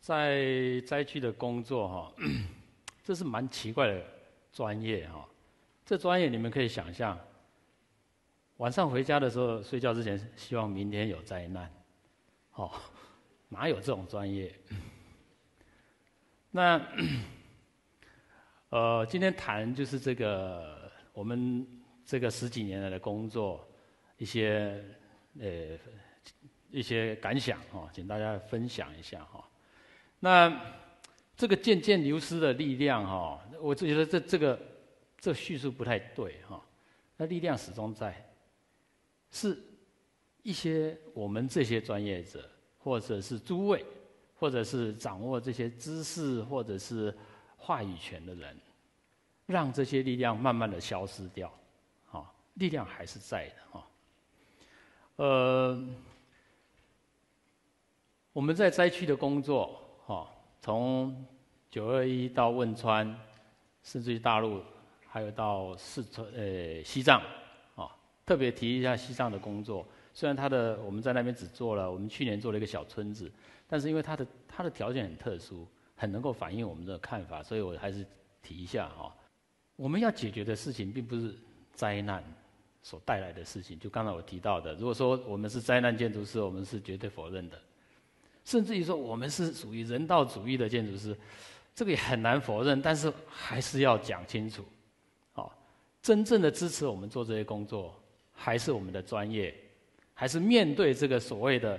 在灾区的工作哈，这是蛮奇怪的专业哈。这专业你们可以想象，晚上回家的时候睡觉之前，希望明天有灾难，哦，哪有这种专业？那今天谈就是这个我们这个10几年来的工作，一些感想哈，请大家分享一下哈。那这个渐渐流失的力量哈，我觉得这叙述不太对哈。那力量始终在，是一些我们这些专业者，或者是诸位，或者是掌握这些知识或者是话语权的人，让这些力量慢慢的消失掉，啊，力量还是在的哈。我们在灾区的工作，哈，从921到汶川，甚至于大陆，还有到西藏，啊，特别提一下西藏的工作。虽然我们在那边只做了，我们去年做了一个小村子，但是因为它的条件很特殊，很能够反映我们的看法，所以我还是提一下哈。我们要解决的事情并不是灾难所带来的事情，就刚才我提到的，如果说我们是灾难建筑师，我们是绝对否认的。甚至于说我们是属于人道主义的建筑师，这个也很难否认，但是还是要讲清楚。真正的支持我们做这些工作，还是我们的专业，还是面对这个所谓的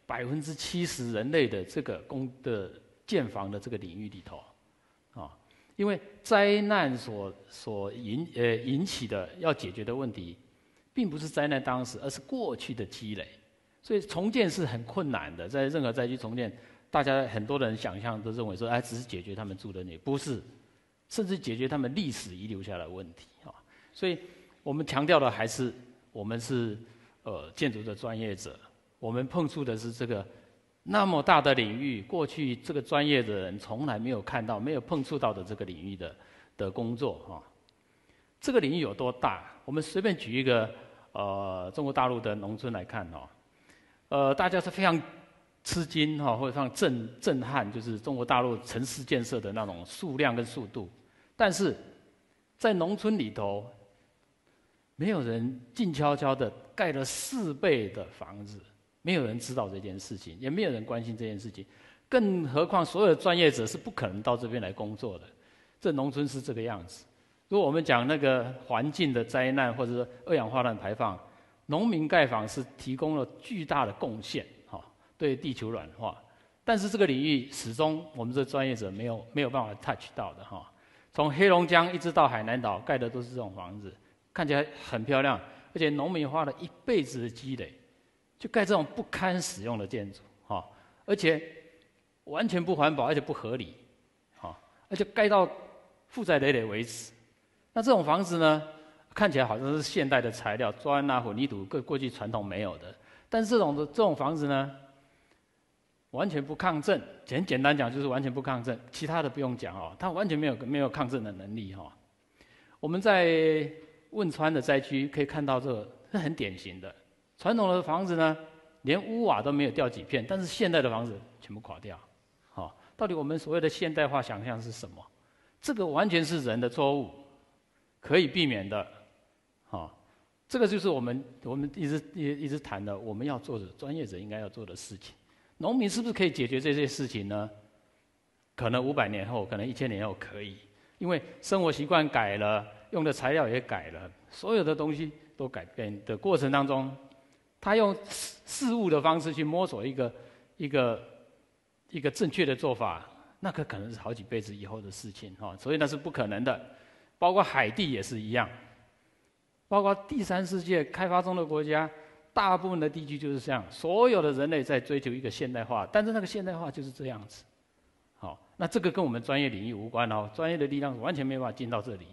70%人类的这个建房的这个领域里头，因为灾难所引起的要解决的问题，并不是灾难当时，而是过去的积累。所以重建是很困难的，在任何灾区重建，大家很多人想象都认为说，只是解决他们住的那，不是，甚至解决他们历史遗留下来的问题啊。所以我们强调的还是我们是建筑的专业者，我们碰触的是这个那么大的领域，过去这个专业的人从来没有看到、没有碰触到的这个领域的工作啊。这个领域有多大？我们随便举一个中国大陆的农村来看哦。大家是非常吃惊哈，或者非常震撼，就是中国大陆城市建设的那种数量跟速度。但是在农村里头，没有人静悄悄的盖了4倍的房子，没有人知道这件事情，也没有人关心这件事情。更何况所有的专业者是不可能到这边来工作的。这农村是这个样子。如果我们讲那个环境的灾难，或者说二氧化碳排放，农民盖房是提供了巨大的贡献，对地球软化。但是这个领域始终我们这专业者没有办法 touch 到的哈。从黑龙江一直到海南岛盖的都是这种房子，看起来很漂亮，而且农民花了一辈子的积累，就盖这种不堪使用的建筑，而且完全不环保，而且不合理，而且盖到负债累累为止。那这种房子呢？看起来好像是现代的材料，砖啊、混凝土，过去传统没有的。但是这种房子呢，完全不抗震。很简单讲，就是完全不抗震。其他的不用讲哦，它完全没有抗震的能力哈。我们在汶川的灾区可以看到，这个是很典型的。传统的房子呢，连屋瓦都没有掉几片，但是现代的房子全部垮掉。到底我们所谓的现代化想象是什么？这个完全是人的错误，可以避免的。这个就是我们一直谈的，我们要做的专业者应该要做的事情。农民是不是可以解决这些事情呢？可能500年后，可能1000年后可以，因为生活习惯改了，用的材料也改了，所有的东西都改变的过程当中，他用事物的方式去摸索一个正确的做法，那可能是好几辈子以后的事情所以那是不可能的。包括海地也是一样。包括第3世界开发中的国家，大部分的地区就是这样，所有的人类在追求一个现代化，但是那个现代化就是这样子。那这个跟我们专业领域无关专业的力量完全没办法进到这里。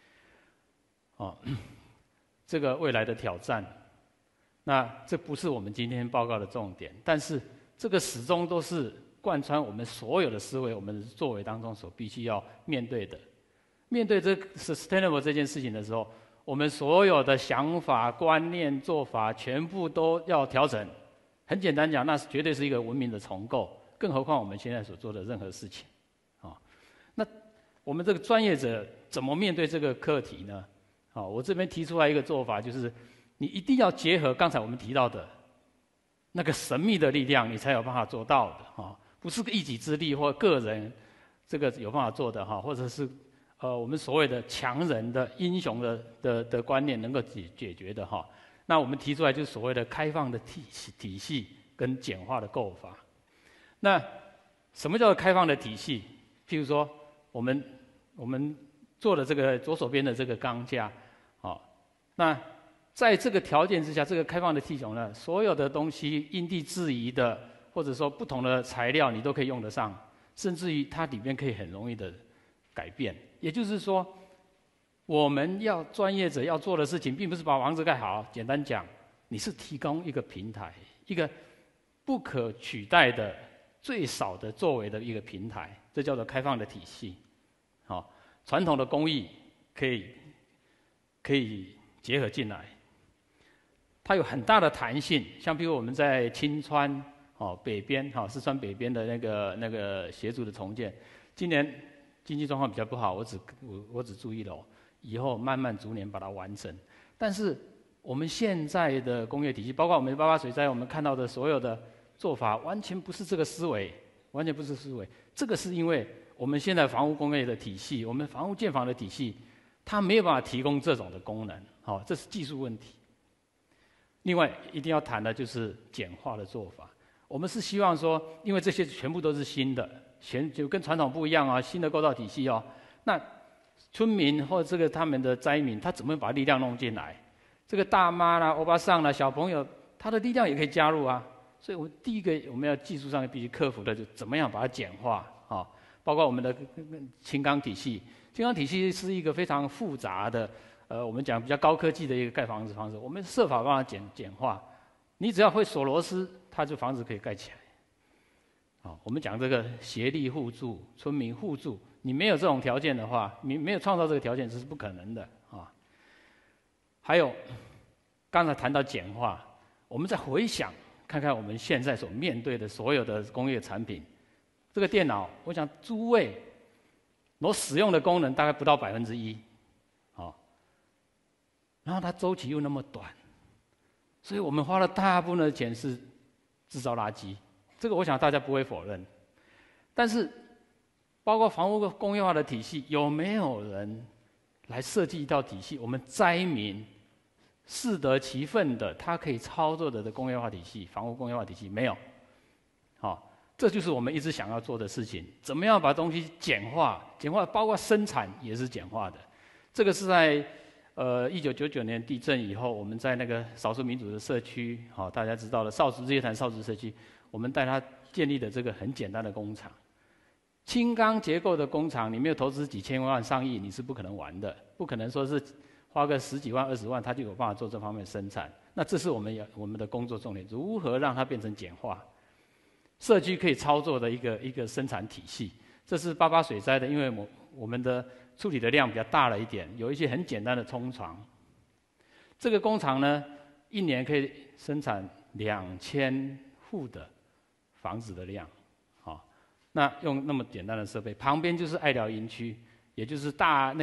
这个未来的挑战，那这不是我们今天报告的重点，但是这个始终都是贯穿我们所有的思维、我们的作为当中所必须要面对的。面对这 sustainable 这件事情的时候，我们所有的想法、观念、做法，全部都要调整。很简单讲，那绝对是一个文明的重构， 更何况我们现在所做的任何事情，那我们这个专业者怎么面对这个课题呢？我这边提出来一个做法，就是你一定要结合刚才我们提到的那个神秘的力量，你才有办法做到的不是个一己之力或个人这个有办法做的或者是我们所谓的强人的英雄的观念能够解决的那我们提出来就是所谓的开放的体系跟简化的构法。那什么叫做开放的体系？譬如说我们做的这个左手边的这个钢架，那在这个条件之下，这个开放的体系呢，所有的东西因地制宜的，或者说不同的材料你都可以用得上，甚至于它里面可以很容易的改变。也就是说，我们专业者要做的事情，并不是把房子盖好，简单讲，你是提供一个平台，一个不可取代的、最少的作为的一个平台，这叫做开放的体系。传统的工艺可以结合进来，它有很大的弹性。像比如我们在青川北边四川北边的那个协助的重建，今年经济状况比较不好，我只住1楼，以后慢慢逐年把它完成。但是我们现在的工业体系，包括我们88水灾，我们看到的所有的做法，完全不是这个思维，完全不是思维。这个是因为我们现在房屋工业的体系，我们房屋建房的体系，它没有办法提供这种的功能，这是技术问题。另外一定要谈的就是简化的做法。我们是希望说，因为这些全部都是新的，就跟传统不一样新的构造体系那村民或这个他们的灾民，他怎么把力量弄进来？这个大妈啦、欧巴桑啦、小朋友，他的力量也可以加入所以我们第一个我们要技术上必须克服的，就怎么样把它简化包括我们的轻钢体系，轻钢体系是一个非常复杂的，我们讲比较高科技的一个盖房子方式。我们设法帮它简化，你只要会锁螺丝，房子可以盖起来。我们讲这个协力互助、村民互助，你没有这种条件的话，你没有创造这个条件，这是不可能的还有，刚才谈到简化，我们再回想看看我们现在所面对的所有的工业产品。这个电脑，我想诸位所使用的功能大概不到1%，然后它周期又那么短，所以我们花了大部分的钱是制造垃圾，这个我想大家不会否认。但是，包括房屋工业化的体系，有没有人来设计一套体系？我们灾民适得其分的，他可以操作的工业化体系，房屋工业化体系没有，这就是我们一直想要做的事情。怎么样把东西简化？简化包括生产也是简化的。这个是在1999年地震以后，我们在那个少数民族的社区，大家知道的日月潭少族社区，我们带他建立的这个很简单的工厂。轻钢结构的工厂，你没有投资几千万、上亿，你是不可能玩的。不可能说是花个10几万、20万，他就有办法做这方面的生产。那这是我们的工作重点，如何让它变成简化？社区可以操作的一个生产体系，这是88水灾的，因为我们的处理的量比较大了一点，有一些很简单的冲床。这个工厂呢，一年可以生产2000户的房子的量，那用那么简单的设备，旁边就是爱寮营区，也就是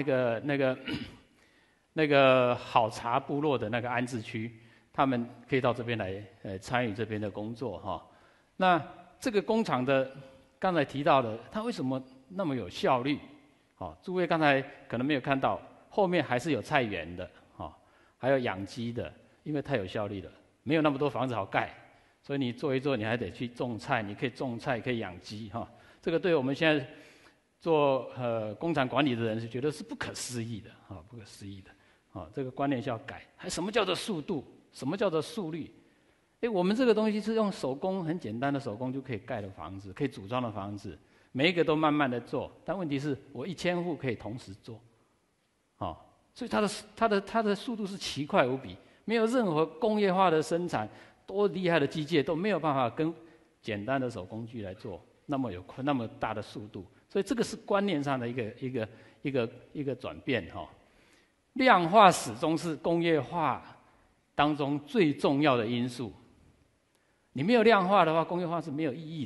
那个好茶部落的那个安置区，他们可以到这边来参与这边的工作那这个工厂的刚才提到的，它为什么那么有效率？诸位刚才可能没有看到，后面还是有菜园的，还有养鸡的，因为太有效率了，没有那么多房子好盖，所以你做一做，你还得去种菜，你可以种菜，可以养鸡这个对我们现在做工厂管理的人是觉得是不可思议的不可思议的这个观念是要改。还什么叫做速度？什么叫做速率？我们这个东西是用手工很简单的手工就可以盖的房子，可以组装的房子，每一个都慢慢的做。但问题是我1000户可以同时做，所以它的速度是奇快无比，没有任何工业化的生产，多厉害的机械都没有办法跟简单的手工具来做那么大的速度。所以这个是观念上的一个转变量化始终是工业化当中最重要的因素。你没有量化的话，工业化是没有意义的。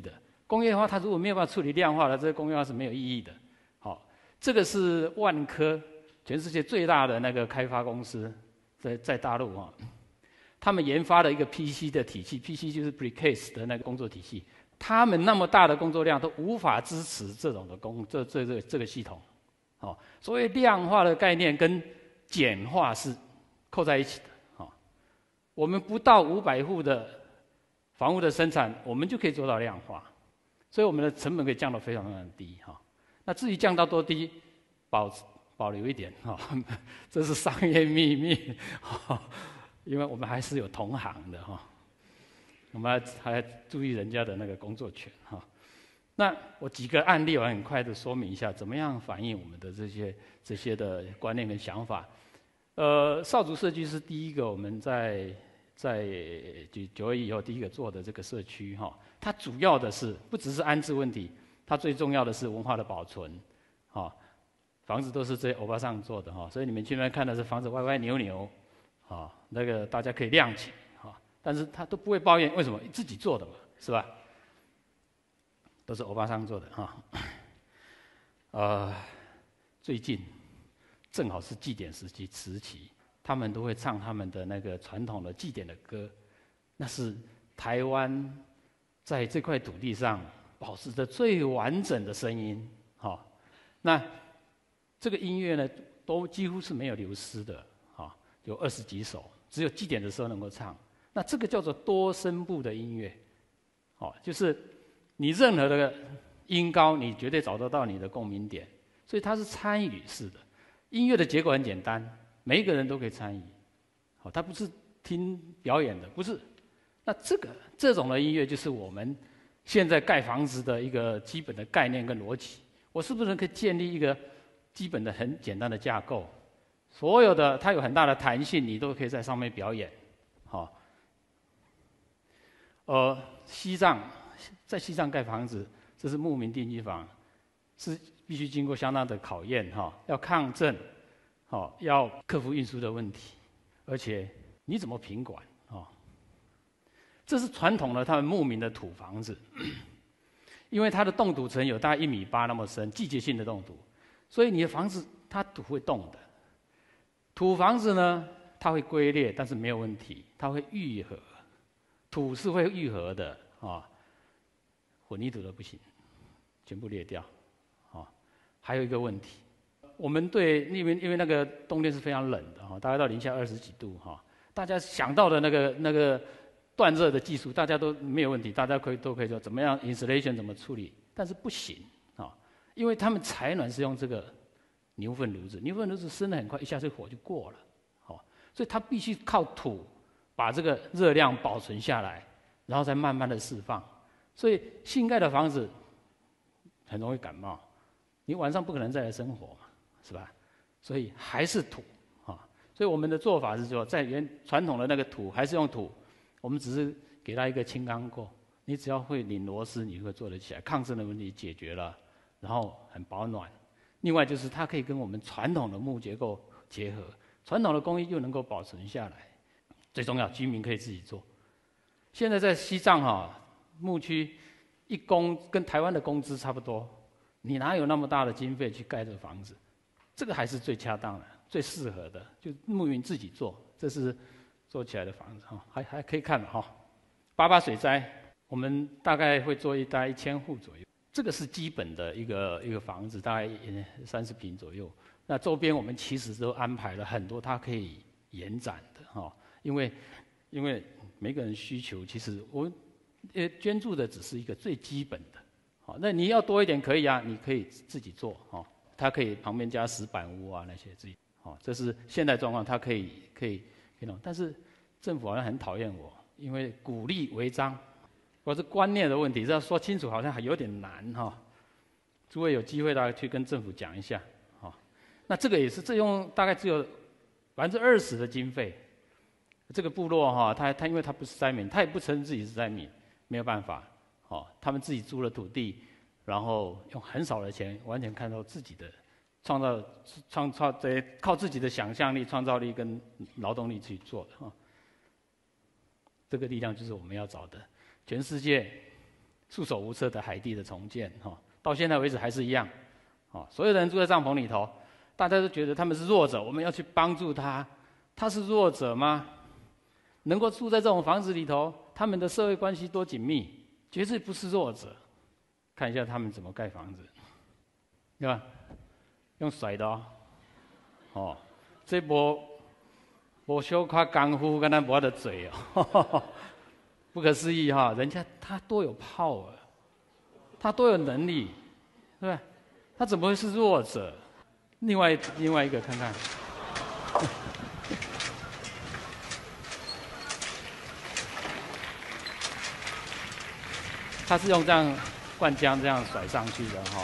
工业化它如果没有办法处理量化的，这个工业化是没有意义的。好，这个是万科，全世界最大的那个开发公司，在大陆啊，他们研发了一个 PC 的体系 ，PC 就是 precase 的那个工作体系，他们那么大的工作量都无法支持这种的这个系统。好，所谓量化的概念跟简化是扣在一起的。好，我们不到500户的房屋的生产，我们就可以做到量化，所以我们的成本可以降到非常非常低。哈，那至于降到多低，保留一点哈，这是商业秘密，因为我们还是有同行的哈，我们还注意人家的那个工作权哈。那我几个案例，我很快的说明一下，怎么样反映我们的这些的观念跟想法。少族社区是第一个我们在921以后第一个做的这个社区哈，它主要的是不只是安置问题，它最重要的是文化的保存，哈，房子都是这些欧巴桑做的哈，所以你们去那边看的是房子歪歪扭扭，啊，那个大家可以谅解哈，但是他都不会抱怨，为什么？自己做的嘛，是吧？都是欧巴桑做的哈。最近正好是祭典时期，他们都会唱他们的那个传统的祭典的歌，那是台湾在这块土地上保持着最完整的声音。好，那这个音乐呢，都几乎是没有流失的，有20几首，只有祭典的时候能够唱。那这个叫做多声部的音乐，就是你任何的音高，你绝对找得到你的共鸣点，所以它是参与式的。音乐的结构很简单，每一个人都可以参与，它不是听表演的，不是。那这种的音乐就是我们现在盖房子的一个基本的概念跟逻辑。我是不是可以建立一个基本的很简单的架构？所有的它有很大的弹性，你都可以在上面表演。在西藏盖房子，这是牧民定居房，是必须经过相当的考验要抗震，要克服运输的问题，而且你怎么品管这是传统的他们牧民的土房子，因为它的冻土层有大概1.8米那么深，季节性的冻土，所以你的房子它土会动的。土房子呢，它会龟裂，但是没有问题，它会愈合，土是会愈合的混凝土的不行，全部裂掉。还有一个问题，我们对因为那个冬天是非常冷的大概到零下20几度大家想到的那个断热的技术，大家都没有问题，大家都可以说怎么样 insulation 怎么处理，但是不行因为他们采暖是用这个牛粪炉子，牛粪炉子生得很快，一下子火就过了所以它必须靠土把这个热量保存下来，然后再慢慢的释放。所以新盖的房子很容易感冒，你晚上不可能再来生活嘛，是吧？所以还是土所以我们的做法是说，在传统的那个土还是用土，我们只是给它一个轻钢构，你只要会拧螺丝，你会做得起来，抗震的问题解决了，然后很保暖。另外就是它可以跟我们传统的木结构结合，传统的工艺又能够保存下来。最重要，居民可以自己做。现在在西藏牧区一工跟台湾的工资差不多，你哪有那么大的经费去盖这个房子？这个还是最恰当的、最适合的，就牧民自己做，这是做起来的房子还可以看88水灾，我们大概会做大概1000户左右。这个是基本的一个房子，大概30坪左右。那周边我们其实都安排了很多它可以延展的因为每个人需求，其实我们捐助的只是一个最基本的那你要多一点可以你可以自己做它可以旁边加石板屋那些自己这是现在状况，它可以弄。但是政府好像很讨厌我，因为鼓励违章。我是观念的问题，这要说清楚好像还有点难诸位有机会大家去跟政府讲一下那这个也是用大概只有20%的经费。这个部落他因为他不是灾民，他也不承认自己是灾民，没有办法他们自己租了土地，然后用很少的钱，完全看到自己的创造靠自己的想象力、创造力跟劳动力去做的这个力量就是我们要找的。全世界束手无策的海地的重建哈，到现在为止还是一样，啊，所有的人住在帐篷里头，大家都觉得他们是弱者，我们要去帮助他，他是弱者吗？能够住在这种房子里头，他们的社会关系多紧密，绝对不是弱者。看一下他们怎么盖房子，对吧？用甩的哦，哦，这无小可功夫，跟他无得嘴哦，不可思议哈！人家他多有 power， 他多有能力，对吧？他怎么会是弱者？另外一个看看，他是用这样灌浆这样甩上去的哈。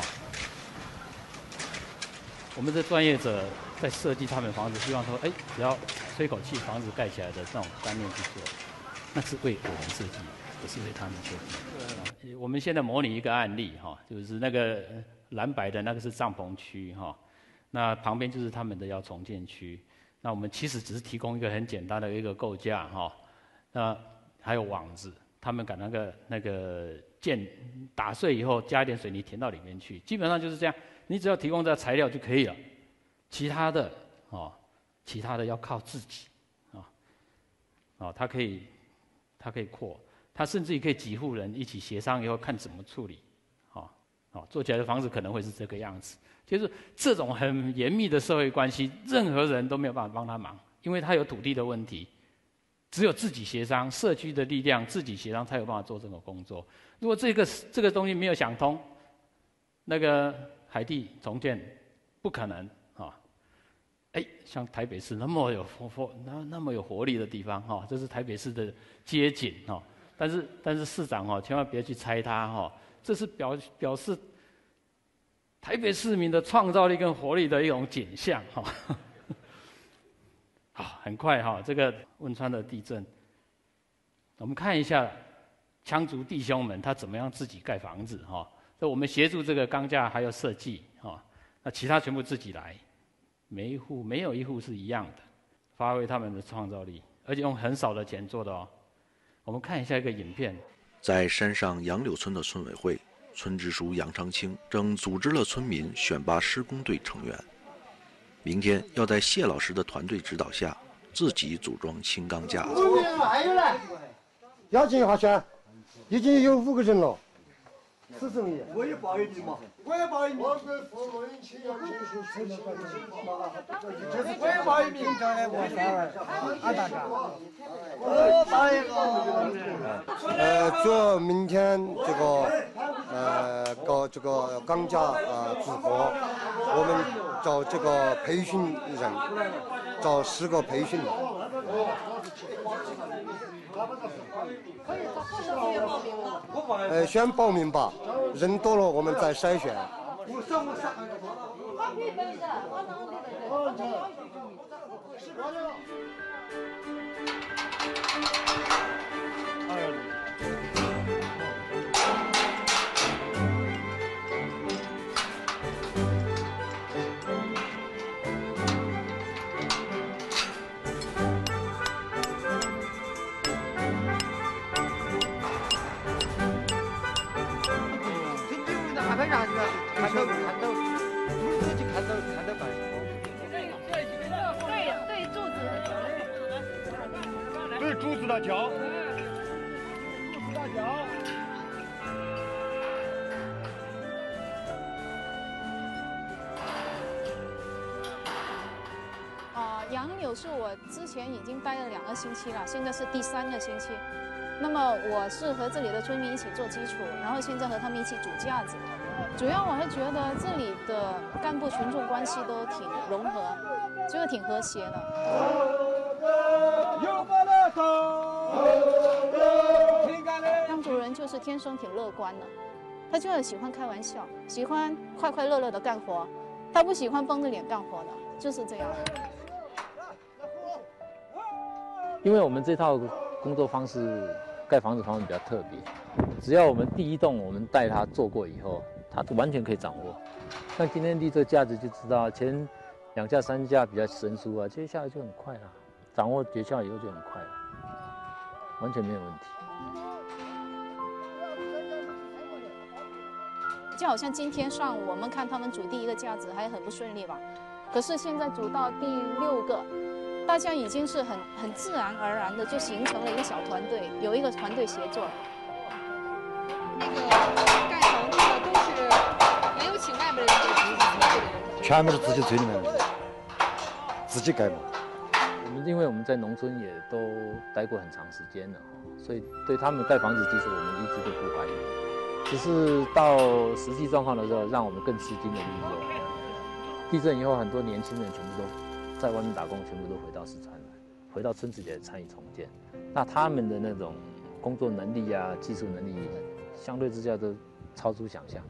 我们的专业者在设计他们房子，希望说，只要吹口气，房子盖起来的这种观念去做，那是为我们设计，不是为他们设计。我们现在模拟一个案例哈，就是那个蓝白的那个是帐篷区哈，那旁边就是他们的要重建区。那我们其实只是提供一个很简单的一个构架哈，那还有网子，他们把那个建打碎以后，加一点水泥填到里面去，基本上就是这样。你只要提供这材料就可以了，其他的要靠自己，他可以扩，他甚至于可以几户人一起协商以后看怎么处理，做起来的房子可能会是这个样子。就是这种很严密的社会关系，任何人都没有办法帮他忙，因为他有土地的问题，只有自己协商，社区的力量自己协商才有办法做这个工作。如果这个东西没有想通，那个海地重建不可能啊！像台北市那么有活力的地方哈，这是台北市的街景哈。但是市长千万别去拆它哈，这是表示台北市民的创造力跟活力的一种景象哈。好，很快哈，这个汶川的地震，我们看一下羌族弟兄们他怎么样自己盖房子哈。所以我们协助这个钢架还有设计那其他全部自己来，每一户没有一户是一样的，发挥他们的创造力，而且用很少的钱做的哦。我们看一下一个影片， 在山上杨柳村的村委会，村支书杨长青正组织了村民选拔施工队成员，明天要在谢老师的团队指导下，自己组装轻钢架子。 还有呢，要进一下，已经有5个人了。是这么样，我也报一名嘛，我也报一名。我是父母亲要亲属出的，就是我也报一名。我大家，我报一个。主要明天这个搞这个钢架组合，我们找这个培训人，找10个培训人。先报名吧，人多了我们再筛选。 对柱子的桥。 杨柳是我之前已经待了2个星期了，现在是第3个星期。那么我是和这里的村民一起做基础，然后现在和他们一起组架子。主要我还觉得这里的干部群众关系都挺融合，就是挺和谐的。羌族人就是天生挺乐观的，他就很喜欢开玩笑，喜欢快快乐乐的干活，他不喜欢绷着脸干活的，就是这样。 因为我们这套工作方式，盖房子方式比较特别，只要我们第一栋我们带他做过以后，他完全可以掌握。像今天立这架子就知道，前2架3架比较生疏啊，接下来就很快了，掌握诀窍以后就很快了，完全没有问题。 就好像今天上午我们看他们组第一个架子还很不顺利吧，可是现在组到第6个，大家已经是很自然而然的就形成了一个小团队，有一个团队协作。 那个盖房子的都是没有请外边的人给自己做的， 全部是自己村里面的，自己盖嘛。 因为我们在农村也都待过很长时间了，所以对他们盖房子技术我们一直都不怀疑。只是到实际状况的时候，让我们更吃惊的就是说，地震以后很多年轻人全部都在外面打工，全部都回到四川来，回到村子里来参与重建。那他们的那种工作能力啊、技术能力，相对之下都超出想象。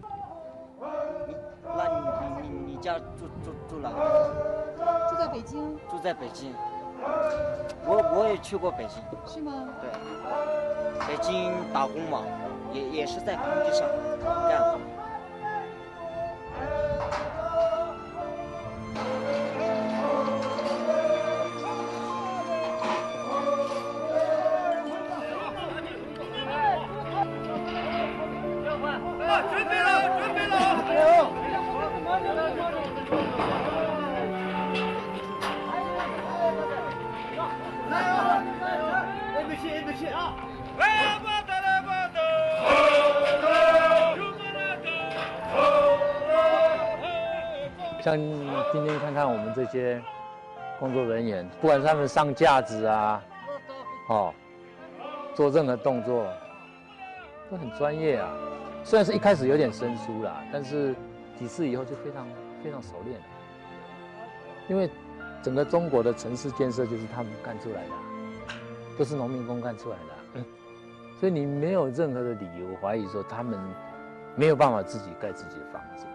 你家住哪个地方？ 住在北京。 住在北京。我也去过北京。 是吗？ 对，北京打工嘛，也是在工地上干活。 准备了！ 像今天看看我们这些工作人员，不管是他们上架子啊，做任何动作都很专业啊。虽然是一开始有点生疏啦，但是几次以后就非常熟练了。因为整个中国的城市建设就是他们干出来的，都是农民工干出来的，所以你没有任何的理由怀疑说他们没有办法自己盖自己的房子。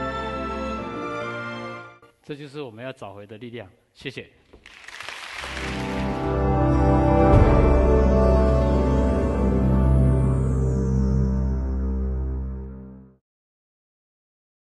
这就是我们要找回的力量。谢谢。